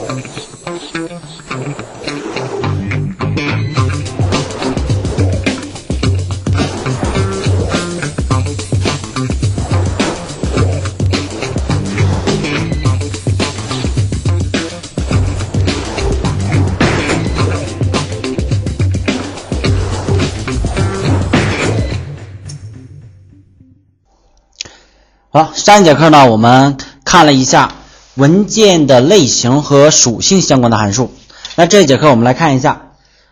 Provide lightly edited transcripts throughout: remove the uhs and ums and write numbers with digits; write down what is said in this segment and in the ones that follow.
好，上一节课呢，我们看了一下文件的类型和属性相关的函数。那这一节课我们来看一下，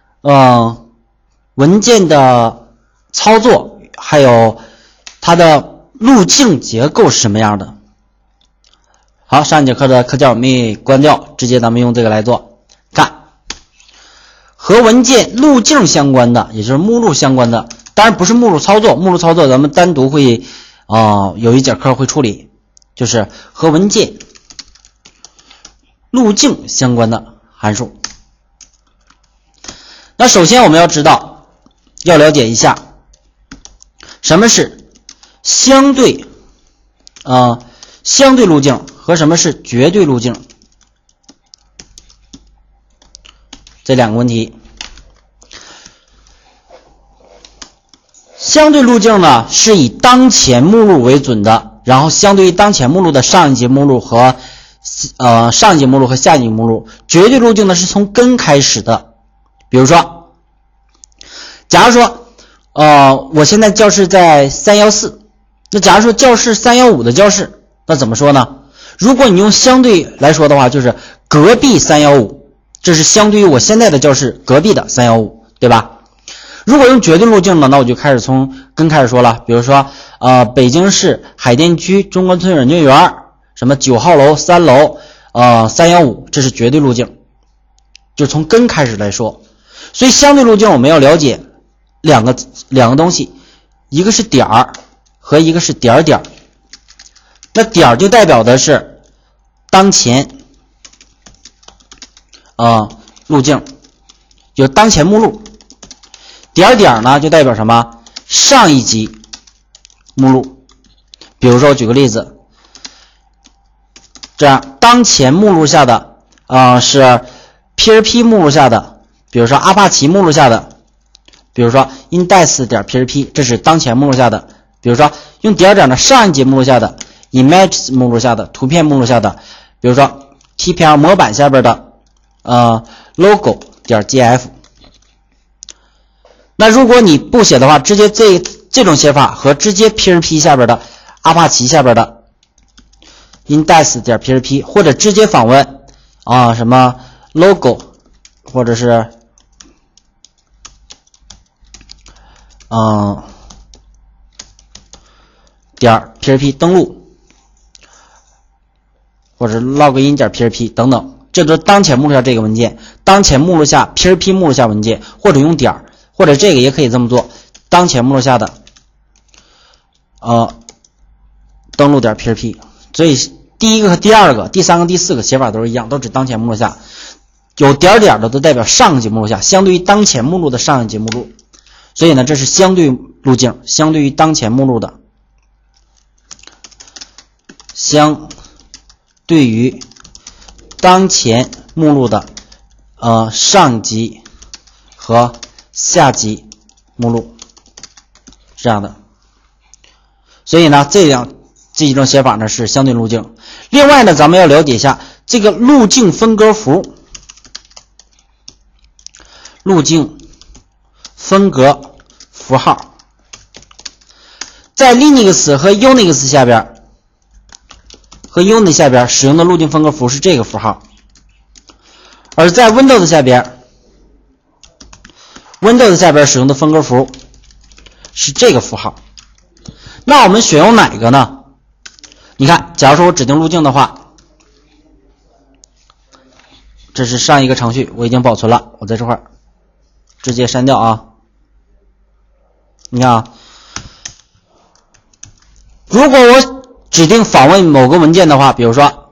文件的操作，还有它的路径结构是什么样的。好，上一节课的课件我们关掉，直接咱们用这个来做。看，和文件路径相关的，也就是目录相关的，当然不是目录操作，目录操作咱们单独会有一节课会处理，就是和文件路径相关的函数。那首先我们要知道，要了解一下什么是相对路径和什么是绝对路径这两个问题。相对路径呢，是以当前目录为准的，然后相对于当前目录的上一节目录和上一节目录和下一节目录。绝对路径呢，是从根开始的。比如说，假如说我现在教室在314，那假如说教室315的教室，那怎么说呢？如果你用相对来说的话，就是隔壁315，这是相对于我现在的教室隔壁的315，对吧？如果用绝对路径呢，那我就开始从根开始说了。比如说北京市海淀区中关村软件园什么9号楼3楼315，这是绝对路径，就从根开始来说。所以相对路径我们要了解两个东西，一个是点儿和一个是点点。那点儿就代表的是当前路径，有当前目录。点点呢就代表什么？上一级目录。比如说我举个例子，这样当前目录下的是 PHP 目录下的，比如说阿帕奇目录下的，比如说 index.php， 这是当前目录下的。比如说用点点的上一级目录下的 images 目录下的，图片目录下的，比如说 TPL 模板下边的logo.gf。那如果你不写的话，直接这种写法和直接 PHP 下边的阿帕奇下边的 index.php， 或者直接访问什么 logo 或者是.php 登录，或者 login.php 等等，这都是当前目录下这个文件，当前目录下 PHP 目录下文件，或者用点，或者这个也可以这么做，当前目录下的登录.php。所以第一个和第二个、第三个、第四个写法都是一样，都指当前目录下。有点点的都代表上一级目录下，相对于当前目录的上一级目录。所以呢，这是相对路径，相对于当前目录的，相对于当前目录的上级和下级目录，是这样的。所以呢，这几种写法呢是相对路径。另外呢，咱们要了解一下这个路径分割符。路径分隔符号在 Linux 和 Unix 下边和 Unix 下边使用的路径分割符是这个符号，而在 Windows 下边使用的分割符是这个符号。那我们选用哪个呢？你看，假如说我指定路径的话，这是上一个程序，我已经保存了，我在这块直接删掉啊。你看啊，如果我指定访问某个文件的话，比如说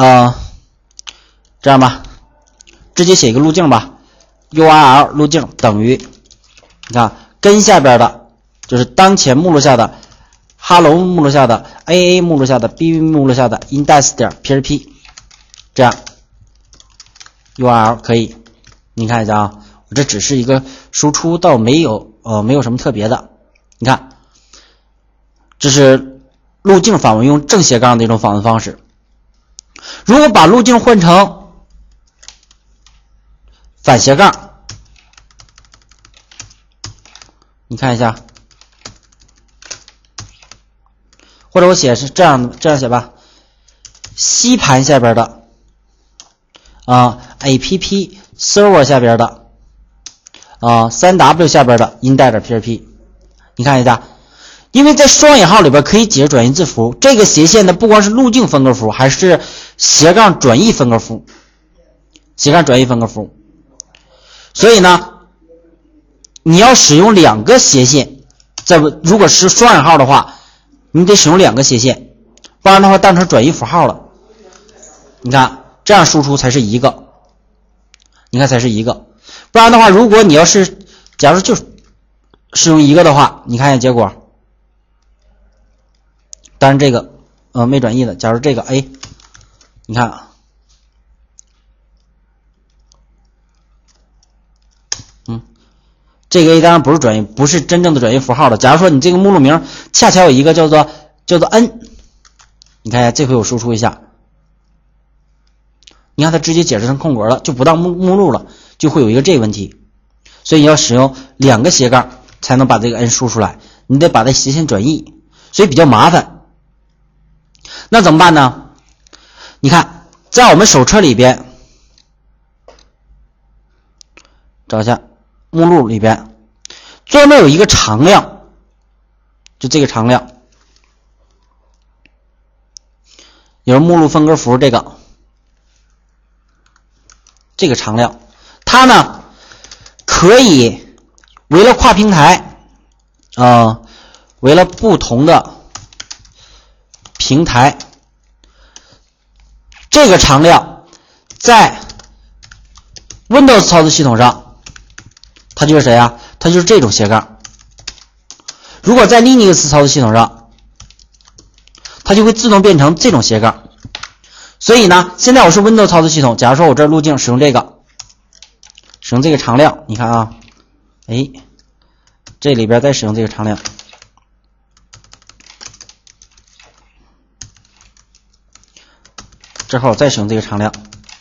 这样吧，直接写一个路径吧， URL 路径等于，你看根下边的就是当前目录下的 Hello 目录下的 AA 目录下的 BB 目录下的 index.php， 这样 URL 可以。你看一下啊，我这只是一个输出，倒没有什么特别的。你看，这是路径访问用正斜杠的一种访问方式。如果把路径换成反斜杠，你看一下，或者我写是这样写吧，吸盘下边的app server 下边的3w 下边的 index.php， 你看一下，因为在双引号里边可以解转移字符，这个斜线的不光是路径分割符，还是斜杠转译分割符，所以呢，你要使用2个斜线，如果是双引号的话，你得使用2个斜线，不然的话当成转移符号了。你看这样输出才是一个，不然的话，如果你要是假如就使用一个的话，你看一下结果，当然这个没转译的，假如这个 A， 你看这个 A 当然不是转译，不是真正的转译符号的。假如说你这个目录名恰巧有一个叫做 N， 你看一下这回我输出一下，你看它直接解释成空格了，就不当目录了，就会有一个这个问题。所以你要使用2个斜杠才能把这个 N 输出来，你得把它斜线转译，所以比较麻烦。那怎么办呢？你看在我们手册里边找一下目录里边，专门有一个常量，就这个常量，有目录分割符这个常量，它呢可以为了跨平台为了不同的平台，这个常量在 Windows 操作系统上它就是谁啊？它就是这种斜杠。如果在 Linux 操作系统上，它就会自动变成这种斜杠。所以呢，现在我是 Windows 操作系统，假如说我这路径使用这个常量，你看啊，这里边再使用这个常量，之后再使用这个常量，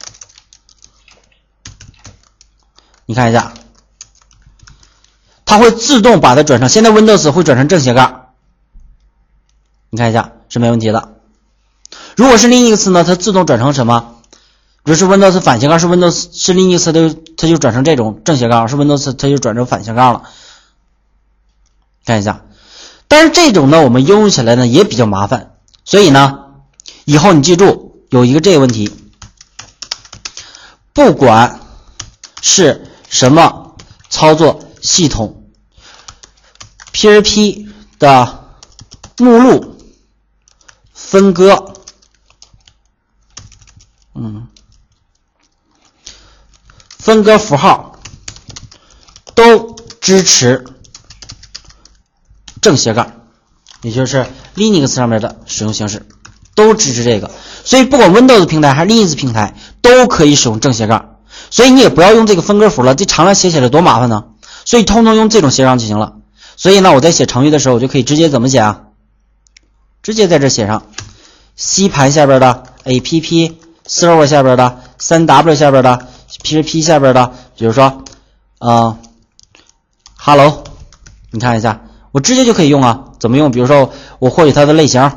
你看一下，它会自动把它转成，现在 Windows 会转成正斜杠，你看一下是没问题的。如果是 Linux 呢，它自动转成什么？如果是 Windows 反斜杠，是 Windows 是 Linux 它就转成这种正斜杠，是 Windows 它就转成反斜杠了。看一下，但是这种呢，我们应用起来呢也比较麻烦，所以呢，以后你记住有一个这个问题，不管是什么操作系统 ，PHP 的目录分割，分割符号都支持正斜杠，也就是 Linux 上面的使用形式都支持这个，所以不管 Windows 平台还是 Linux 平台都可以使用正斜杠，所以你也不要用这个分割符了，这常量写起来多麻烦呢，所以通通用这种斜杠就行了。所以呢，我在写程序的时候，我就可以直接怎么写啊？直接在这写上 C 盘下边的 app server 下边的 3w 下边的 php 下边的，比如说hello， 你看一下，我直接就可以用啊。怎么用？比如说我获取它的类型，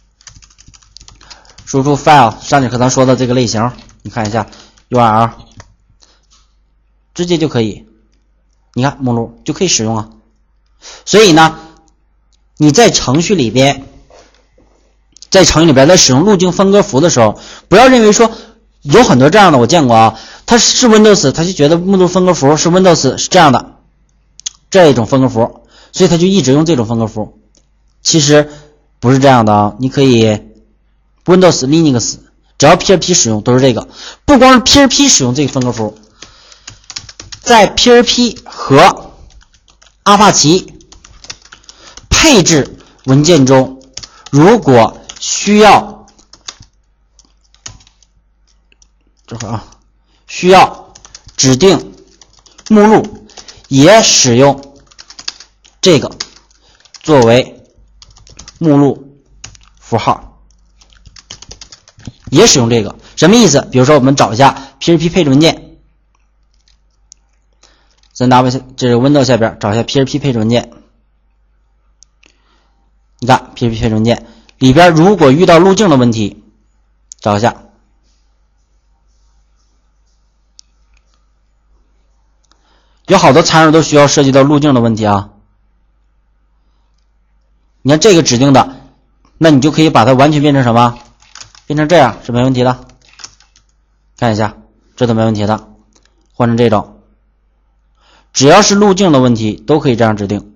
输出 file， 上节课咱说的这个类型，你看一下 URL， 直接就可以，你看目录就可以使用啊。所以呢，你在程序里边在使用路径分割符的时候，不要认为说有很多这样的，我见过啊，它是 Windows， 它就觉得目录分割符是 Windows 是这样的这种分割符，所以它就一直用这种分割符。其实不是这样的啊，你可以 Windows Linux 只要 PHP 使用都是这个，不光是 PHP 使用这个分割符，在 PHP 和阿帕奇配置文件中，如果需要需要指定目录，也使用这个作为目录符号，也使用这个，什么意思？比如说我们找一下 PHP 配置文件，咱拿这个 Windows 下边找一下 PHP 配置文件，你看 PHP 配置文件里边如果遇到路径的问题，找一下，有好多参数都需要涉及到路径的问题啊。你看这个指定的，那你就可以把它完全变成什么？变成这样是没问题的。看一下，这都没问题的。换成这种，只要是路径的问题都可以这样指定。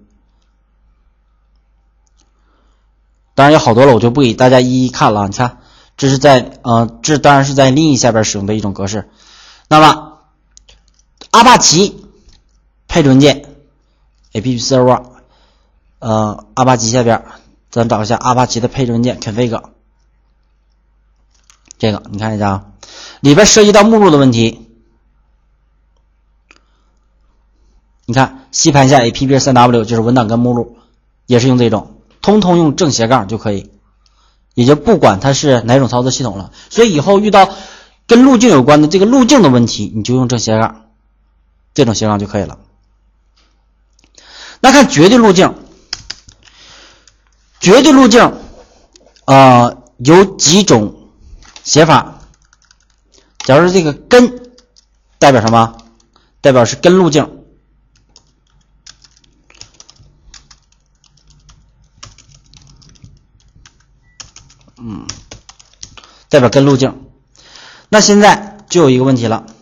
当然有好多了，我就不给大家一一看了。你看，这是在这当然是在 Linux 下边使用的一种格式。那么阿帕奇配置文件 app server， 阿帕奇下边咱找一下阿帕奇的配置文件 config， 这个你看一下啊，里边涉及到目录的问题，你看吸盘下 app3w 就是文档跟目录，也是用这种，通通用正斜杠就可以，也就不管它是哪种操作系统了。所以以后遇到跟路径有关的这个路径的问题，你就用正斜杠这种斜杠就可以了。那看绝对路径，绝对路径有几种写法。假如这个根代表什么？代表是根路径。代表根路径。那现在就有一个问题了，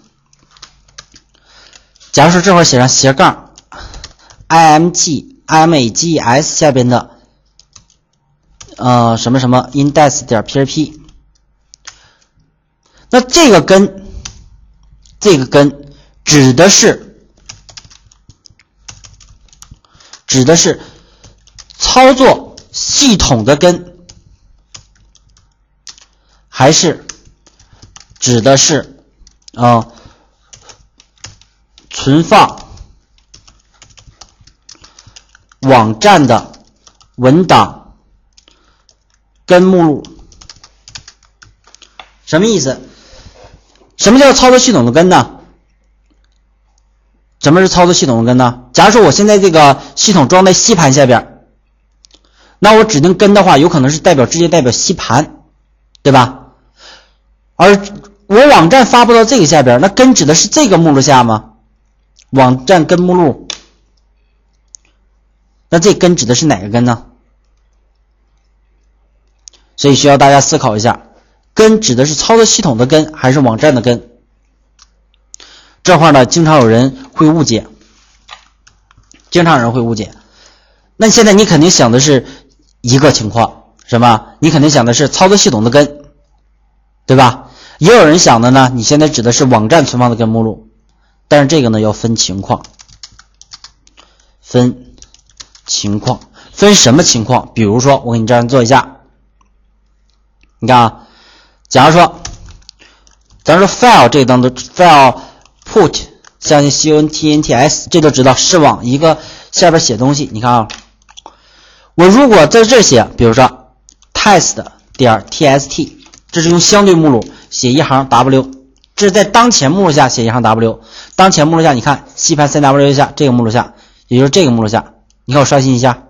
假如说这会儿写上斜杠 img/images 下边的什么什么 index.php， 那这个根指的是操作系统的根，还是指的是存放网站的文档跟目录？什么意思？什么叫操作系统的根呢？什么是操作系统的根呢？假如说我现在这个系统装在吸盘下边，那我指定根的话，有可能是直接代表吸盘，对吧？而我网站发布到这个下边，那根指的是这个目录下吗？网站根目录，那这根指的是哪个根呢？所以需要大家思考一下，根指的是操作系统的根还是网站的根？这块呢，经常有人会误解。那现在你肯定想的是一个情况，什么？你肯定想的是操作系统的根，对吧？也有人想的呢，你现在指的是网站存放的根目录，但是这个呢要分情况。分什么情况？比如说我给你这样做一下，你看啊，假如说file 这个当中 file put 像contents 这就知道是往一个下边写东西。你看啊，我如果在这写，比如说 test.txt， 这是用相对目录写一行 w， 这是在当前目录下写一行 w， 当前目录下你看吸盘 3w 下这个目录下，也就是这个目录下，你看我刷新一下，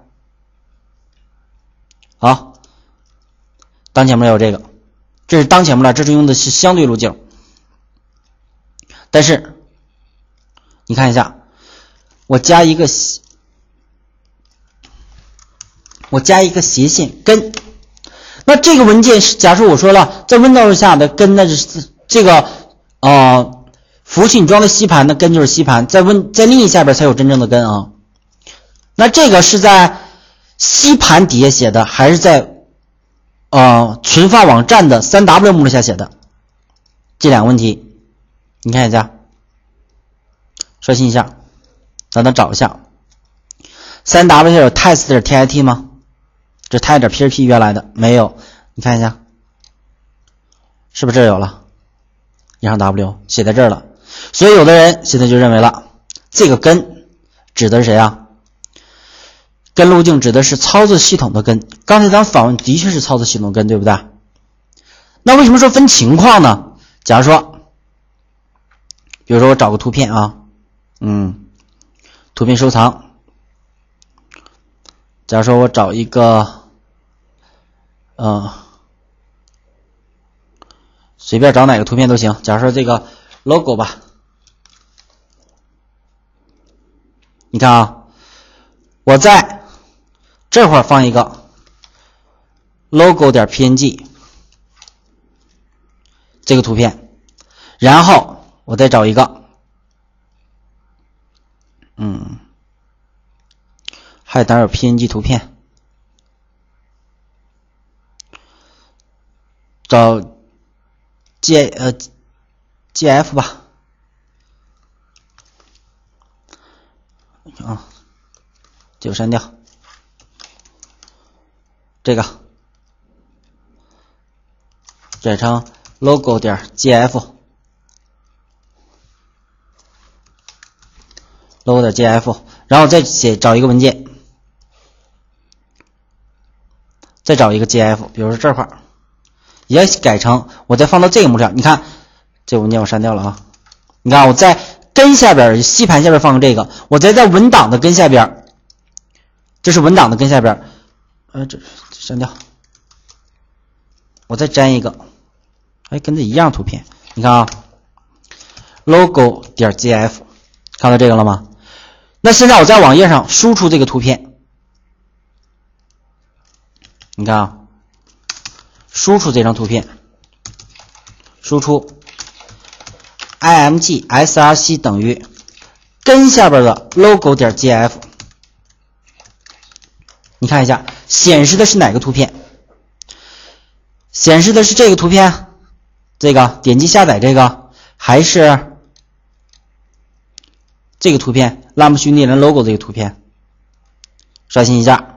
好，当前目录有这个，这是当前目录，这是用的是相对路径。但是你看一下，我加一个斜线根，那这个文件是，假设我说了，在 Windows 下的根，那是这个服务器你装的吸盘的根就是吸盘，在另一下边才有真正的根啊。那这个是在吸盘底下写的，还是在存放网站的 3w 目录下写的？这两个问题你看一下，刷新一下，咱找一下 3w 下有 test.txt 吗？这 test.php 原来的没有，你看一下，是不是这儿有了一行 w 写在这儿了？ 所以有的人现在就认为了，这个根指的是谁啊？根路径指的是操作系统的根。刚才咱访问的确是操作系统根，对不对？那为什么说分情况呢？假如说，比如说我找个图片啊，图片收藏。假如说我找一个，随便找哪个图片都行。假如说这个 logo 吧，你看啊，我在这块放一个 logo 点 png 这个图片，然后我再找一个，还哪有 png 图片？找 gf 吧。这个删掉。这个改成 logo 点 gf logo 点 gf， 然后再找一个文件，再找一个 gf， 比如说这块也改成，我再放到这个目录上。你看这个文件我删掉了啊。你看我在根下边吸盘下边放这个，我再在文档的根下边，这是文档的根下边，这删掉，我再粘一个，跟这一样图片。你看啊 ，logo 点 gf， 看到这个了吗？那现在我在网页上输出这个图片，你看啊，输出这张图片，输出 img src 等于根下边的 logo 点 gf， 你看一下显示的是哪个图片？显示的是这个图片，这个点击下载这个，还是这个图片拉姆逊利人 logo 这个图片？刷新一下。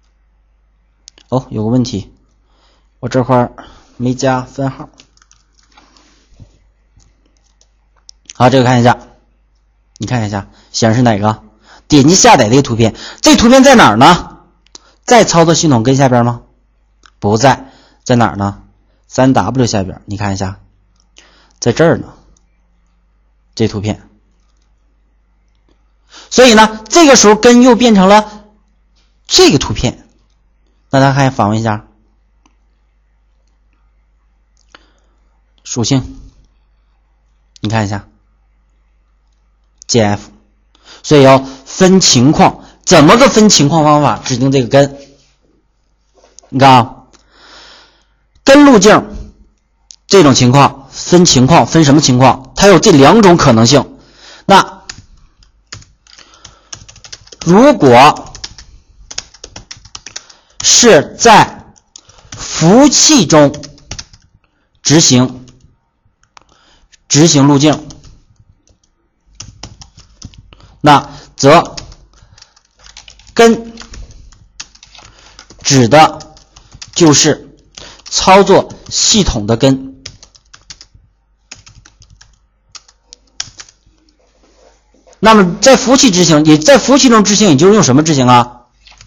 有个问题，我这块没加分号。好，这个看一下，你看一下显示哪个？点击下载这个图片，这图片在哪儿呢？在操作系统根下边吗？不在，在哪儿呢？ 3W 下边，你看一下，在这儿呢，这图片。所以呢，这个时候根又变成了这个图片。那大家看访问一下属性，你看一下 gf， 所以要分情况。怎么个分情况方法？指定这个根，你看啊，根路径这种情况分情况，分什么情况？它有这两种可能性。那如果是在服务器中执行路径，那则根指的就是操作系统的根。那么在服务器执行，也在服务器中执行，也就是用什么执行啊？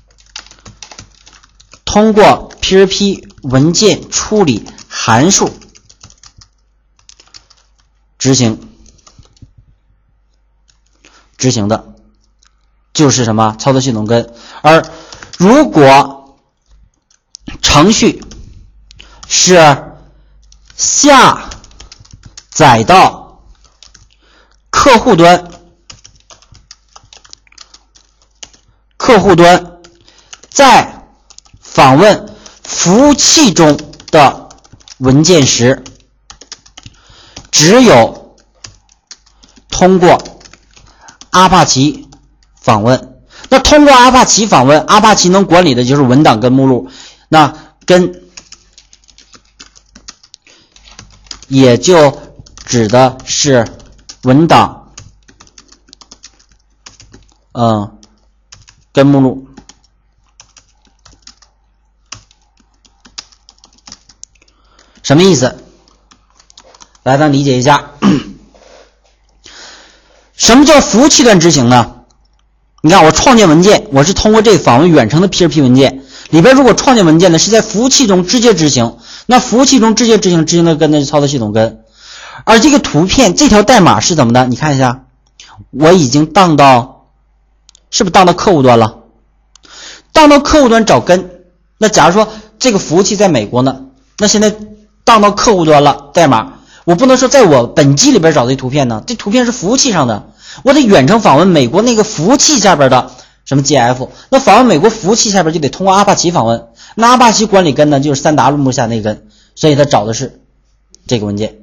通过 PHP 文件处理函数执行的就是什么？操作系统根。而如果程序是下载到客户端在访问服务器中的文件时，只有通过阿帕奇访问。那通过阿帕奇访问，阿帕奇能管理的就是文档跟目录，那根也就指的是文档跟目录。什么意思？来，咱理解一下。 什么叫服务器端执行呢？你看我创建文件，我是通过这个访问远程的 PHP 文件里边，如果创建文件呢是在服务器中直接执行，那服务器中直接执行的根呢是操作系统根。而这个图片这条代码是怎么的？你看一下，我已经荡到，是不是荡到客户端了？荡到客户端找根。那假如说这个服务器在美国呢，那现在荡到客户端了，代码我不能说在我本机里边找这图片呢，这图片是服务器上的，我得远程访问美国那个服务器下边的什么 GF， 那访问美国服务器下边就得通过阿帕奇访问，那阿帕奇管理根呢就是 3W 目下那根，所以它找的是这个文件。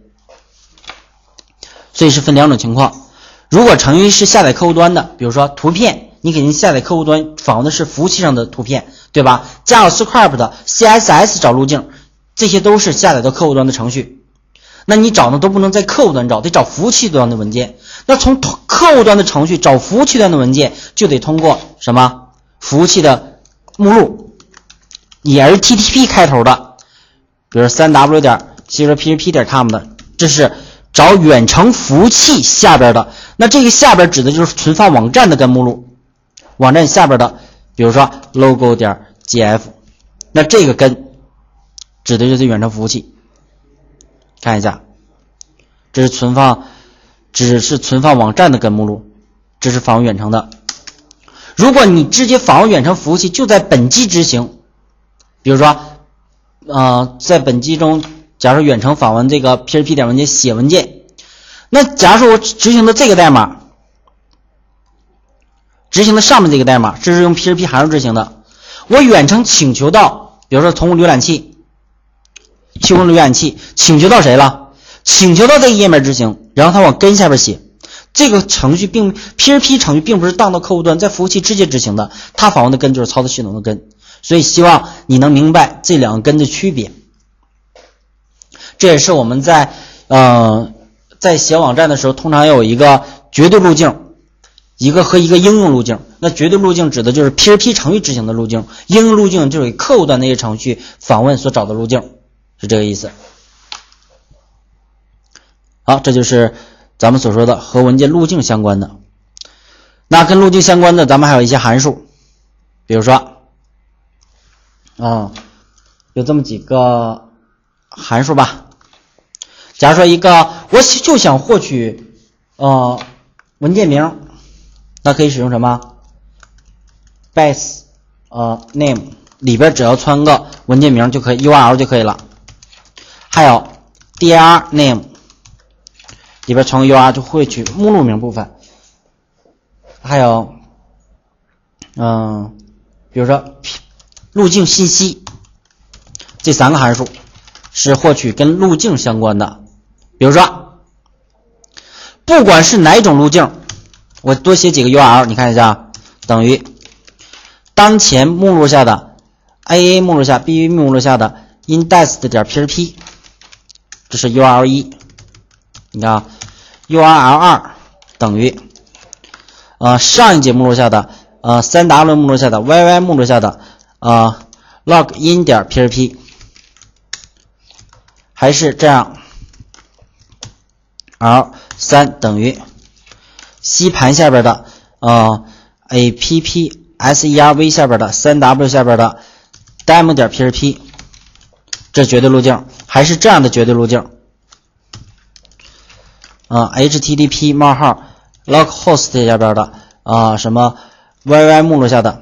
所以是分两种情况，如果程序是下载客户端的，比如说图片你肯定下载客户端访问的是服务器上的图片，对吧？ JavaScript 的 CSS 找路径，这些都是下载到客户端的程序，那你找呢都不能在客户端找，得找服务器端的文件。那从客户端的程序找服务器端的文件，就得通过什么？服务器的目录，以 HTTP 开头的，比如 3w.php.com 的，这是找远程服务器下边的。那这个下边指的就是存放网站的根目录，网站下边的，比如说 logo.gf， 那这个根指的就是远程服务器。看一下，这是存放网站的根目录，这是访问远程的。如果你直接访问远程服务器就在本机执行，比如说在本机中假如远程访问这个 PHP 点文件写文件，那假如说我执行的这个代码，执行的上面这个代码，这是用 PHP 函数执行的，我远程请求到，比如说从浏览器请求到谁了？请求到这个页面执行，然后它往根下边写。这个程序PHP 程序并不是荡到客户端，在服务器直接执行的，它访问的根就是操作系统的根。所以希望你能明白这两个根的区别。这也是我们在写网站的时候，通常要有一个绝对路径，一个应用路径。那绝对路径指的就是 PHP 程序执行的路径，应用路径就是给客户端那些程序访问所找的路径，是这个意思。好，这就是咱们所说的和文件路径相关的。那跟路径相关的，咱们还有一些函数，比如说有这么几个函数吧。假如说一个我就想获取文件名，那可以使用什么 base name 里边只要穿个文件名就可以， URL 就可以了。还有 dir name 里边穿个 URL 就获取目录名部分。还有比如说路径信息，这三个函数是获取跟路径相关的。比如说不管是哪一种路径，我多写几个 URL， 你看一下，等于当前目录下的 AA 目录下 BB 目录下的 index.php， 这是 URL 1。你看 URL 2等于上一节目录下的3W 目录下的 YY 目录下的login.php， 还是这样。R3 等于吸盘下边的appserv 下边的 3W 下边的 demo.php， 这绝对路径，还是这样的绝对路径。http 冒号 localhost 下边的什么 YY 目录下的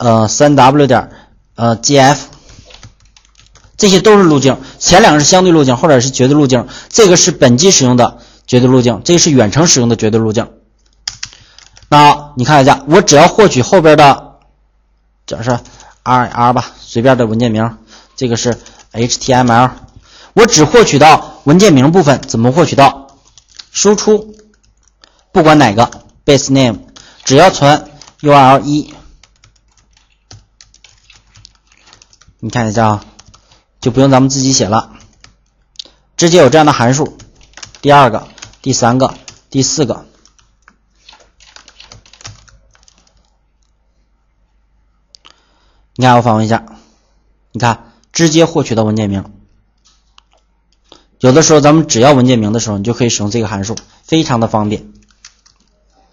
3W.gf， 这些都是路径，前两个是相对路径，后者是绝对路径。这个是本机使用的绝对路径，这个是远程使用的绝对路径。那你看一下，我只要获取后边的，假如说 R 吧，随便的文件名，这个是 HTML， 我只获取到文件名部分，怎么获取到？输出不管哪个 base name， 只要传 URL 1，你看一下啊，就不用咱们自己写了，直接有这样的函数，第二个、第三个、第四个。你看我访问一下，你看直接获取到文件名。有的时候咱们只要文件名的时候，你就可以使用这个函数，非常的方便。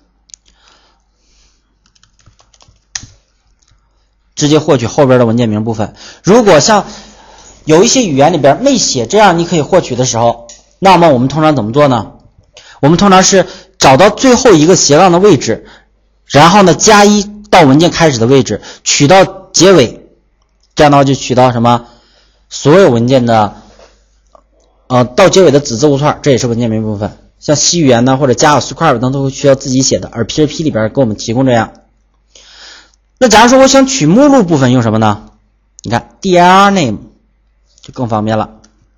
直接获取后边的文件名部分。如果像有一些语言里边没写这样你可以获取的时候，那么我们通常怎么做呢？我们通常是找到最后一个斜杠的位置，然后呢加1到文件开始的位置，取到结尾，这样的话就取到什么所有文件的到结尾的子字符串，这也是文件名部分。像 C 语言呢或者 JavaScript 等都会需要自己写的，而 PHP 里边给我们提供这样。那假如说我想取目录部分用什么呢？你看 dir name 就更方便了。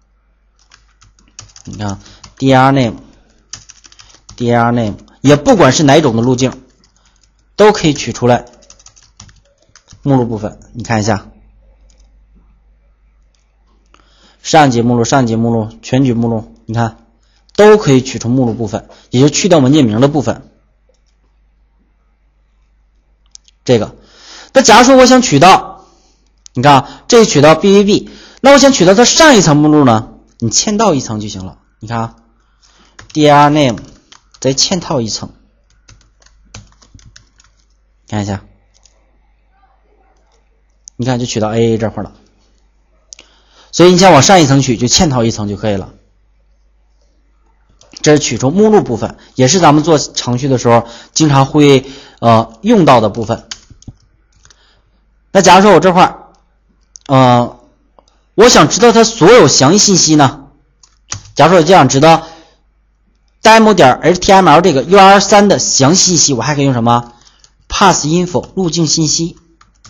你看 dir name 也不管是哪种的路径都可以取出来目录部分。你看一下上一节目录、上一节目录、全局目录，你看都可以取出目录部分，也就去掉文件名的部分。这个那假如说我想取到，你看这取到 BVB， 那我想取到它上一层目录呢，你嵌到一层就行了。你看dir name 再嵌套一层，看一下，你看就取到 AA 这块了。所以你想往上一层取，就嵌套一层就可以了。这是取出目录部分，也是咱们做程序的时候经常会用到的部分。那假如说我这块我想知道它所有详细信息呢？假如说我这样知道 demo.html 这个 URL3 的详细信息，我还可以用什么 pass info 路径信息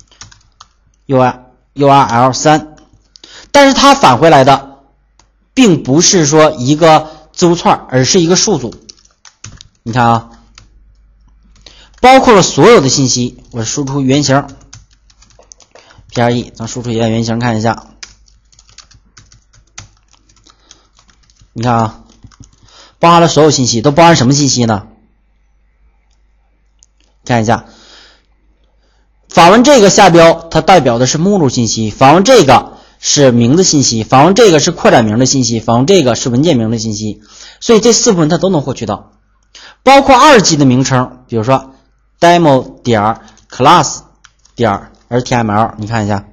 URL3， 但是它返回来的并不是说一个字符串，而是一个数组。你看啊，包括了所有的信息，我输出原型 PRE， 咱输出一下原型看一下。你看啊，包含了所有信息，都包含什么信息呢？看一下，访问这个下标它代表的是目录信息，访问这个是名字信息，访问这个是扩展名的信息，访问这个是文件名的信息，所以这4部分它都能获取到，包括2级的名称，比如说 demo.class.html， 你看一下，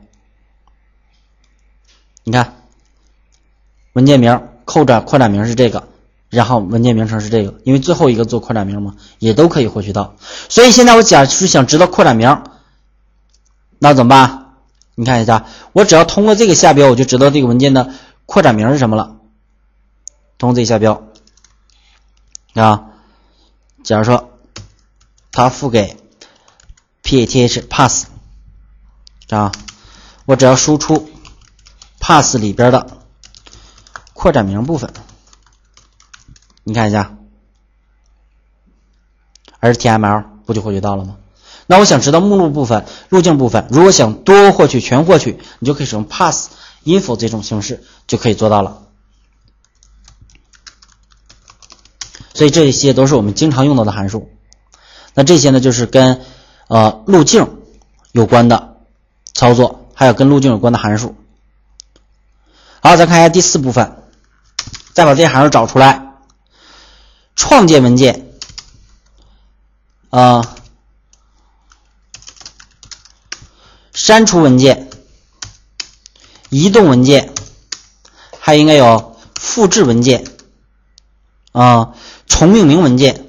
你看文件名扩展名是这个，然后文件名称是这个，因为最后一个做扩展名嘛，也都可以获取到。所以现在我假如想知道扩展名，那怎么办？你看一下，我只要通过这个下标，我就知道这个文件的扩展名是什么了。通过这个下标啊，假如说它付给 PATH pass 啊，我只要输出 pass 里边的扩展名部分，你看一下 HTML 不就获取到了吗？那我想知道目录部分、路径部分，如果想多获取、全获取，你就可以使用 pass info 这种形式就可以做到了。所以这些都是我们经常用到的函数。那这些呢，就是跟路径有关的操作，还有跟路径有关的函数。好，再看一下第4部分，再把这些函数找出来。创建文件，删除文件，移动文件，还应该有复制文件，重命名文件，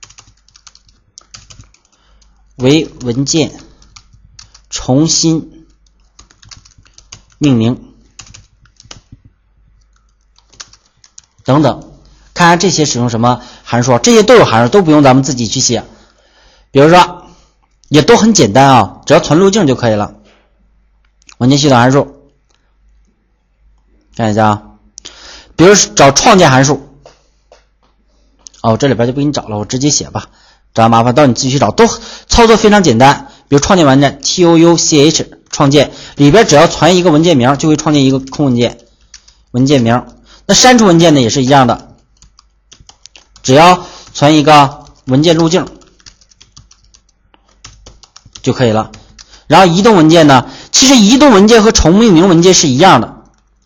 为文件重新命名等等。看看这些使用什么函数，这些都有函数，都不用咱们自己去写。比如说也都很简单啊，只要存路径就可以了。文件系统函数看一下啊，比如找创建函数，这里边就不给你找了，我直接写吧，找麻烦到你自己去找，都操作非常简单。比如创建文件 touch 创建，里边只要传一个文件名就会创建一个空文件，文件名。那删除文件呢也是一样的，只要传一个文件路径就可以了。然后移动文件呢，其实移动文件和重命名文件是一样的。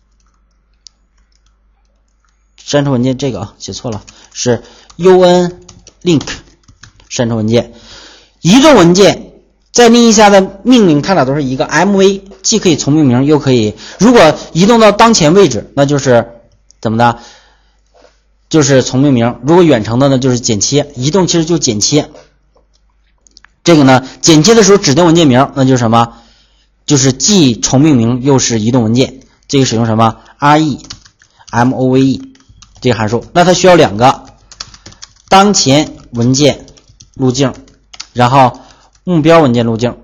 删除文件这个写错了，是 unlink 删除文件。移动文件在另一下的命令看到都是一个 MV， 既可以重命名，又可以如果移动到当前位置，那就是怎么的？就是重命名。如果远程的呢，就是剪切。移动其实就剪切。这个呢，剪切的时候指定文件名，那就是什么？就是既重命名又是移动文件。这个使用什么 ？remove 这个函数。那它需要两个当前文件路径，然后目标文件路径，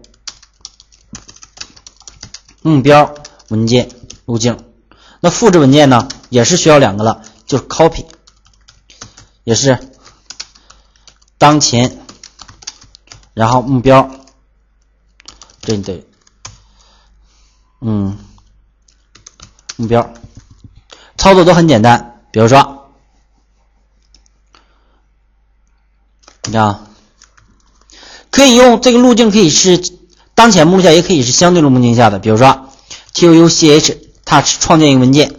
目标文件路径。那复制文件呢，也是需要两个了，就是 copy， 也是当前，然后目标，这对，目标操作都很简单。比如说，你看，可以用这个路径，可以是当前目录下，也可以是相对路径下的。比如说 touch touch 创建一个文件，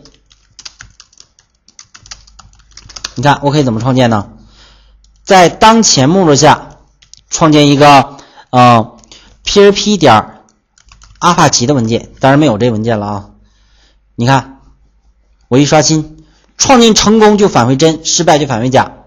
你看我可以怎么创建呢？在当前目录下创建一个php 点阿帕奇的文件，当然没有这文件了啊。你看我一刷新，创建成功就返回真，失败就返回假。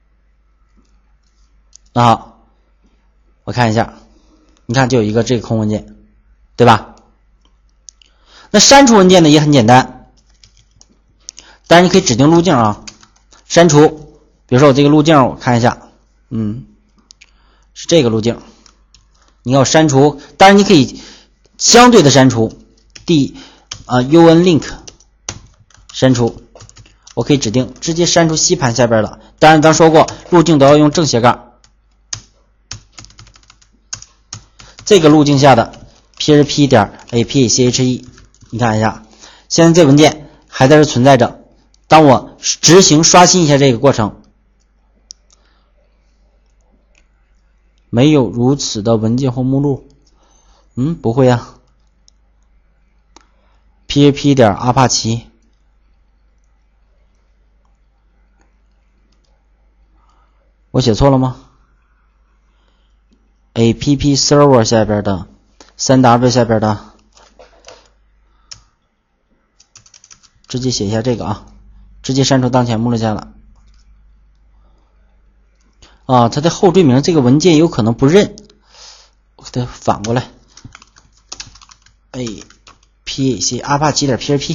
那好，我看一下，你看就有一个这个空文件，对吧？那删除文件呢也很简单，当然你可以指定路径啊，删除。比如说我这个路径，我看一下，是这个路径。你看我删除，当然你可以相对的删除unlink 删除，我可以指定直接删除吸盘下边的。当然咱说过路径都要用正斜杠。这个路径下的 php 点 apche， 你看一下，现在这文件还在这存在着。当我执行刷新一下这个过程，没有如此的文件或目录，不会啊。php 点阿帕奇，我写错了吗？app server 下边的 3w 下边的，直接写一下这个啊，直接删除当前目录下了。它的后缀名这个文件有可能不认，我给它反过来 apac 阿帕奇点 php，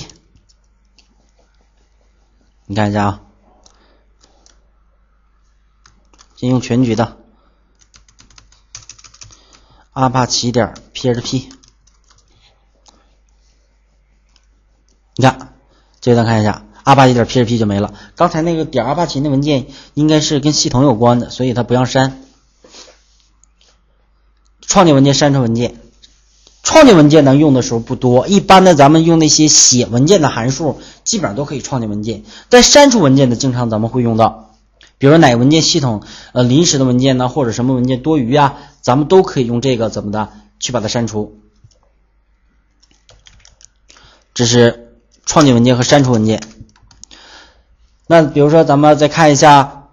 你看一下啊，先用全局的阿帕奇点 php， 你看这个咱看一下，阿帕奇点 php 就没了。刚才那个点阿帕奇的文件应该是跟系统有关的，所以它不让删。创建文件、删除文件，创建文件呢用的时候不多，一般的咱们用那些写文件的函数，基本上都可以创建文件。但删除文件的，经常咱们会用到，比如说哪个文件系统临时的文件呢，或者什么文件多余啊，咱们都可以用这个怎么的去把它删除。这是创建文件和删除文件。那比如说咱们再看一下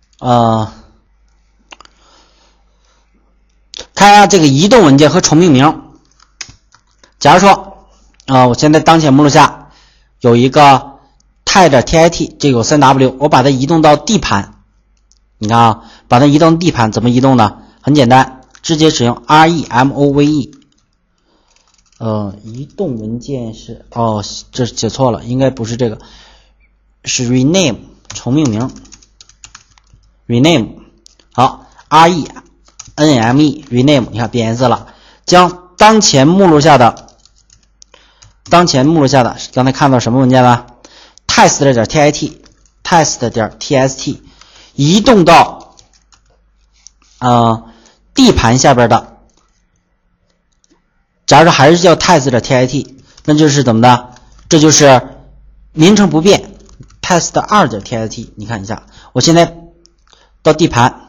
看一下这个移动文件和重命名。假如说我现在当前目录下有一个 tag.tit， 这个有 3w， 我把它移动到 D 盘，你看啊，把它移动 D 盘怎么移动呢？很简单，直接使用 remove。移动文件是这写错了，应该不是这个，是 rename 重命名 rename。 好， rename rename， 你看变颜色了，将当前目录下的刚才看到什么文件了？ test.tit test.txt 移动到D 盘下边的。假如说还是叫 test.tit， 那就是怎么的？这就是名称不变 test2.tit。 你看一下，我现在到 D 盘，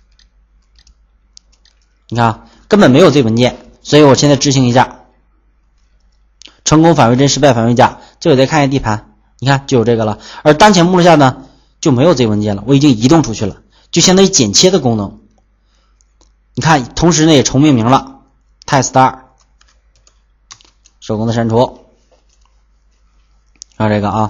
你看根本没有这文件，所以我现在执行一下，成功返回真，失败返回假。这个再看一下 D 盘，你看就有这个了。而当前目录下呢就没有这文件了，我已经移动出去了，就相当于剪切的功能。你看同时呢也重命名了， test2，手工的删除。看这个啊，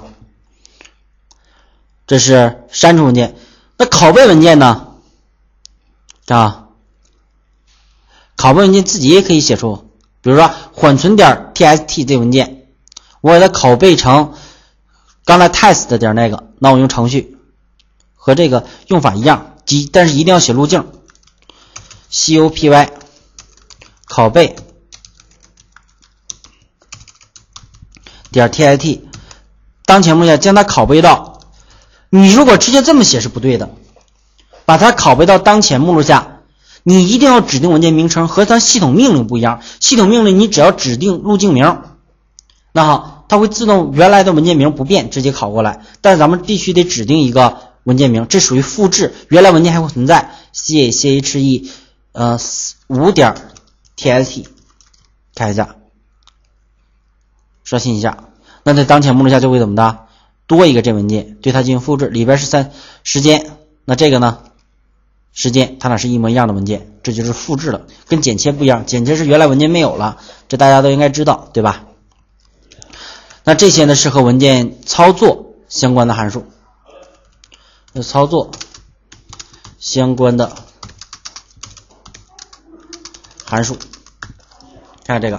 这是删除文件。那拷贝文件呢？啊，拷贝文件自己也可以写出，比如说缓存点 txt 这文件，我给它拷贝成刚才 test 点那个，那我用程序和这个用法一样，但是一定要写路径 copy 拷贝点 txt， 当前目录下将它拷贝到，你如果直接这么写是不对的，把它拷贝到当前目录下，你一定要指定文件名称，和它系统命令不一样。系统命令你只要指定路径名，那好，它会自动原来的文件名不变，直接拷过来。但是咱们必须得指定一个文件名，这属于复制，原来文件还会存在。che 5.txt 看一下，刷新一下，那在当前目录下就会怎么的多一个这文件，对它进行复制，里边是时间，那这个呢时间它俩是一模一样的文件，这就是复制了，跟剪切不一样，剪切是原来文件没有了，这大家都应该知道，对吧？那这些呢是和文件操作相关的函数，操作相关的函数，看看这个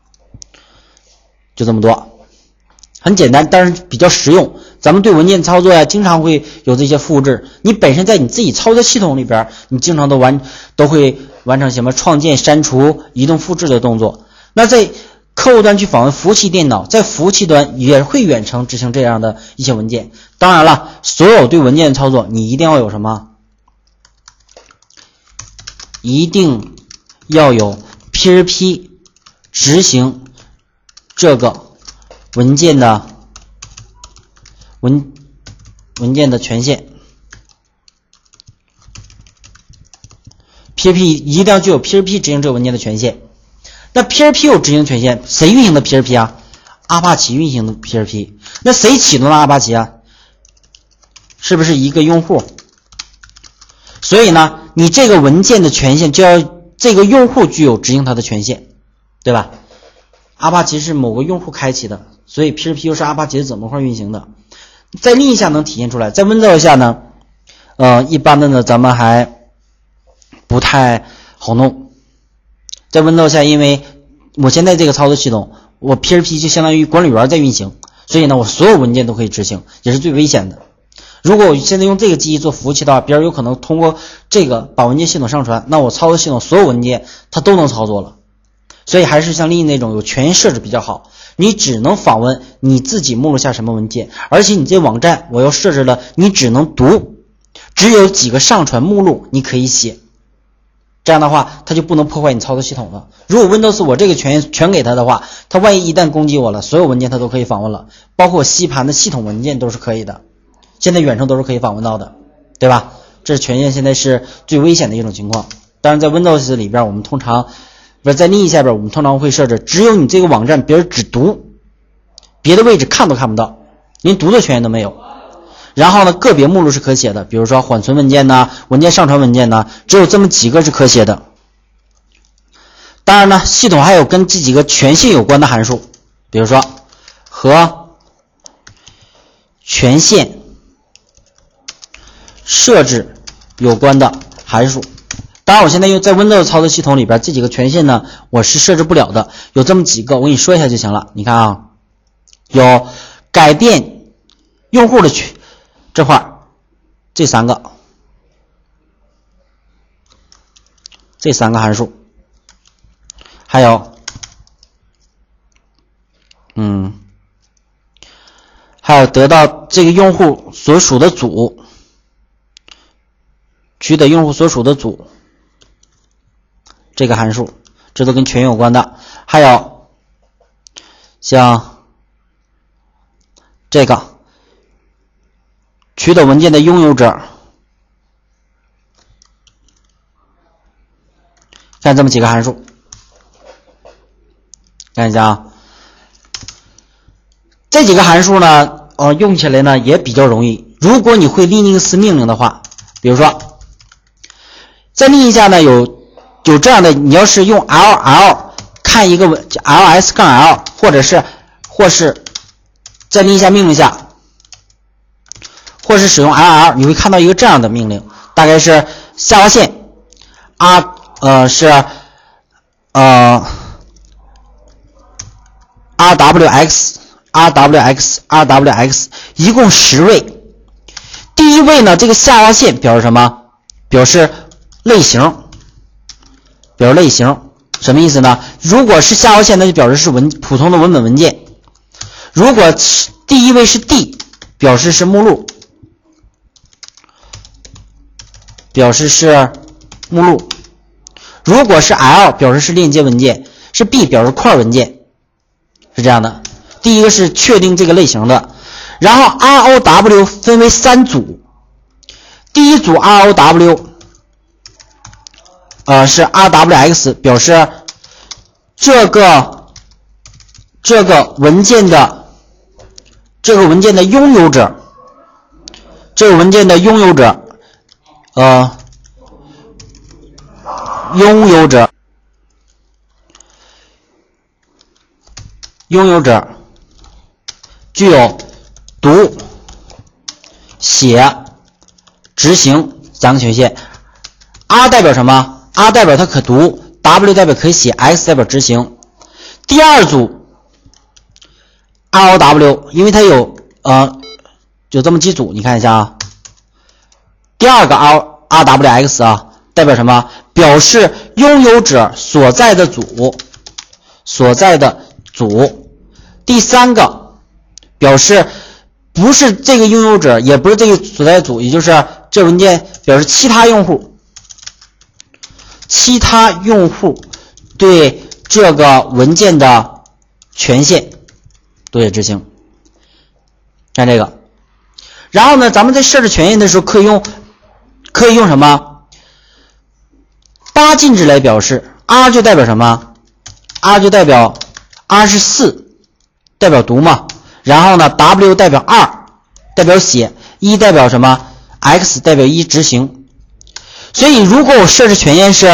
就这么多，很简单，但是比较实用。咱们对文件操作呀，经常会有这些复制。你本身在你自己操作系统里边，你经常都会完成什么创建、删除、移动、复制的动作。那在客户端去访问服务器电脑，在服务器端也会远程执行这样的一些文件。当然了，所有对文件操作，你一定要有什么？一定要有 PHP 执行这个文件的文件的权限。PHP 一定要具有 PHP 执行这个文件的权限。那 PHP 有执行权限，谁运行的 PHP 啊？阿帕奇运行的 PHP。那谁启动了阿帕奇啊？是不是一个用户？所以呢，你这个文件的权限就要这个用户具有执行它的权限，对吧？阿帕奇是某个用户开启的，所以 PHP 又是阿帕奇的子模块运行的。在另一下能体现出来，在 Windows 下呢，一般的呢咱们还不太好弄。在 Windows 下，因为我现在这个操作系统，我 PHP 就相当于管理员在运行，所以呢我所有文件都可以执行，也是最危险的。如果我现在用这个机器做服务器的话，别人有可能通过这个把文件系统上传，那我操作系统所有文件它都能操作了。所以还是像另一那种有权限设置比较好，你只能访问你自己目录下什么文件，而且你这网站我又设置了你只能读，只有几个上传目录你可以写，这样的话它就不能破坏你操作系统了。如果 Windows 我这个权限全给它的话，它万一一旦攻击我了，所有文件它都可以访问了，包括吸盘的系统文件都是可以的，现在远程都是可以访问到的，对吧？这是权限现在是最危险的一种情况。当然在 Windows 里边我们通常在另一下边我们通常会设置只有你这个网站别人只读，别的位置看都看不到，连读的权限都没有。然后呢个别目录是可写的，比如说缓存文件呐、文件上传文件呐，只有这么几个是可写的。当然呢系统还有跟这几个权限有关的函数，比如说和权限设置有关的函数。当然我现在用在 Windows 操作系统里边这几个权限呢我是设置不了的，有这么几个我跟你说一下就行了。你看啊，有改变用户的这块这三个函数，还有得到这个用户所属的组，取得用户所属的组这个函数，这都跟权有关的。还有像这个取得文件的拥有者，看这么几个函数，看一下啊，这几个函数呢用起来呢也比较容易。如果你会 Linux 命令的话，比如说在另一下呢有有这样的，你要是用 ll 看一个ls-l， 或是在另一下命令下，或是使用 ll， 你会看到一个这样的命令，大概是下划线 rwx， 一共10位。第一位呢，这个下划线表示什么？表示类型，什么意思呢？如果是下划线，那就表示是普通的文本文件。如果第一位是 D， 表示是目录，如果是 L， 表示是链接文件，是 B 表示块文件，是这样的。第一个是确定这个类型的。然后 ROW 分为3组，第一组 ROW是 RWX， 表示这个文件的拥有者，具有读、写、执行3个权限。R 代表什么？ R 代表它可读， W 代表可以写， X 代表执行。第二组 ROW， 因为它有这么几组，你看一下啊。第二个 RWX 啊，代表什么？表示拥有者所在的组。第三个表示不是这个拥有者，也不是这个所在组，也就是这文件表示其他用户对这个文件的权限都得执行。看这个，然后呢，咱们在设置权限的时候可以用什么？8进制来表示。 R 就代表什么？ R 就代表 R 是4，代表读嘛。然后呢 W 代表2，代表写，1代表什么？ X 代表1执行。所以如果我设置权限是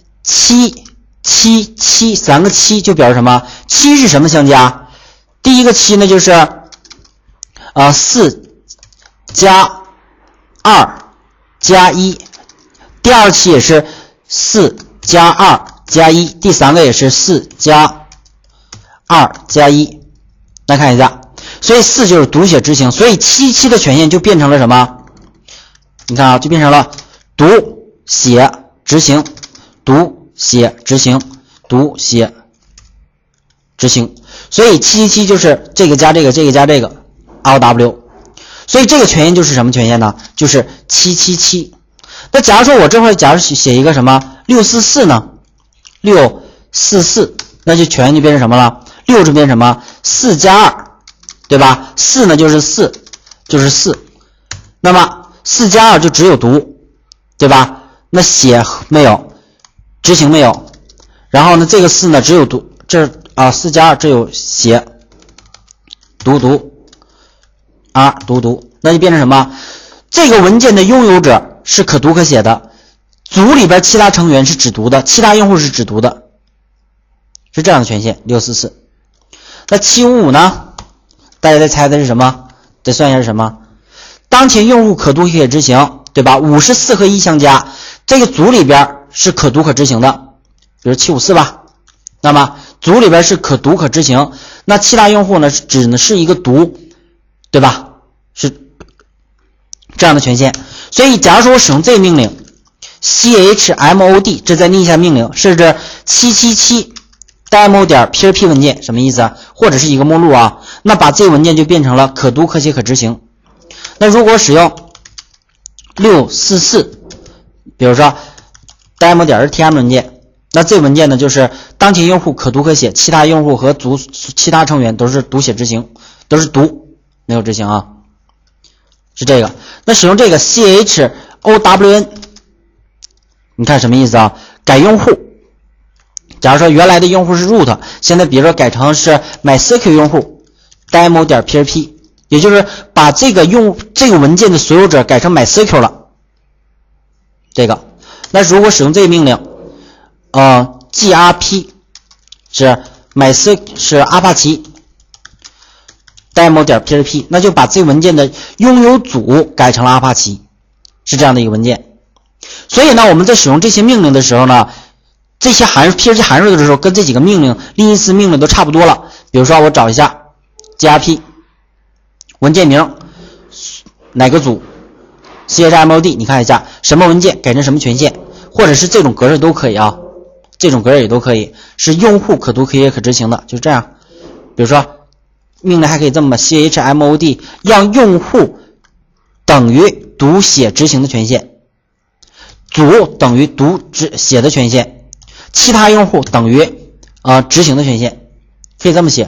7、7、7， 3个7就表示什么？7是什么相加？第一个7呢就是4加2加1，第二个7也是4加2加1，第三个也是4加2加1。来看一下，所以4就是读写执行，所以7的权限就变成了什么？你看啊，就变成了读写执行，读写执行，读写执行。所以777就是这个加这个，这个加这个 RW。所以这个权限就是什么权限呢？就是777。那假如说我这块假如写一个什么644呢？644，那就权限就变成什么了？6就变成什么？4加2，对吧？4呢就是4，就是4。那么4加2就只有读，对吧？那写没有，执行没有。然后呢，这个4呢只有读，这4加2只有写，读那就变成什么？这个文件的拥有者是可读可写的，组里边其他成员是只读的，其他用户是只读的，是这样的权限。644。那755呢？大家再猜的是什么？再算一下是什么？当前用户可读可写执行，对吧？54和1相加，这个组里边是可读可执行的，比如754吧。那么组里边是可读可执行，那其他用户呢只能是一个读，对吧？是这样的权限。所以假如说我使用这个命令 chmod， 这在另一下命令设置777 demo.php 文件，什么意思啊？或者是一个目录啊，那把这个文件就变成了可读可写可执行。那如果使用644，比如说 demo.html 文件，那这文件呢就是当前用户可读可写，其他用户和组其他成员都是读写执行，都是读没有执行啊，是这个。那使用这个 chown， 你看什么意思啊？改用户。假如说原来的用户是 root， 现在比如说改成是 MySQL 用户 demo.php， 也就是把这个文件的所有者改成 MySQL 了。这个，那如果使用这个命令 grp 是买思是阿帕奇 demo.php， 那就把这文件的拥有组改成了阿帕奇，是这样的一个文件。所以呢，我们在使用这些命令的时候呢，这些PHP 函数的时候，跟这几个命令Linux命令都差不多了。比如说我找一下 grp 文件名哪个组 chmod， 你看一下什么文件改成什么权限，或者是这种格式都可以啊，这种格式也都可以，是用户可读可写可执行的，就这样。比如说命令还可以这么 chmod 让用户等于读写执行的权限，组等于读写的权限，其他用户等于执行的权限，可以这么写。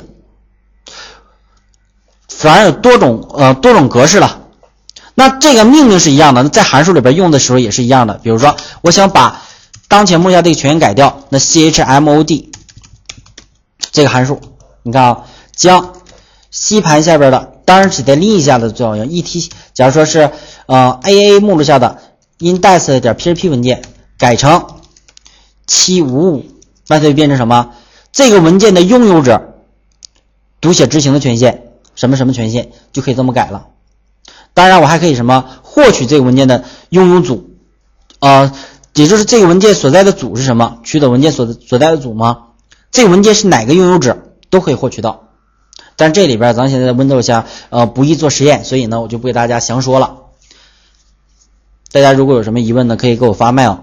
反正有多种格式了。那这个命令是一样的，在函数里边用的时候也是一样的。比如说我想把当前目录下这个权限改掉，那 chmod 这个函数，你看啊，将吸盘下边的，当然只在Linux下的最好用 et， 假如说是AA 目录下的 index.php 文件改成755，那就变成什么？这个文件的拥有者读写执行的权限什么什么权限就可以这么改了。当然我还可以什么获取这个文件的拥有组，也就是这个文件所在的组是什么，取得文件所在的组吗？这个文件是哪个拥有者都可以获取到。但这里边咱现在在 Windows 下不宜做实验，所以呢我就不给大家详说了。大家如果有什么疑问呢，可以给我发 mail。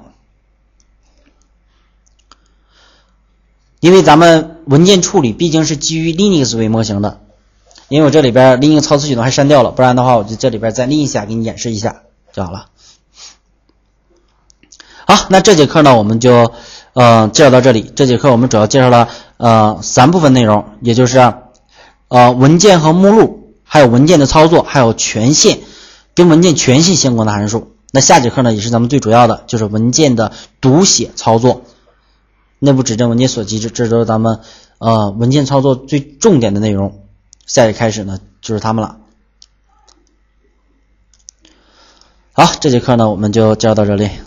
因为咱们文件处理毕竟是基于 Linux 为模型的，因为我这里边 Linux 操作系统还删掉了，不然的话我就这里边在 Linux 下给你演示一下就好了。好，那这节课呢我们就介绍到这里。这节课我们主要介绍了3部分内容，也就是文件和目录，还有文件的操作，还有权限跟文件权限相关的函数。那下节课呢也是咱们最主要的，就是文件的读写操作，内部指证文件锁机制，这都是咱们文件操作最重点的内容。下节开始呢就是它们了。好，这节课呢我们就介绍到这里。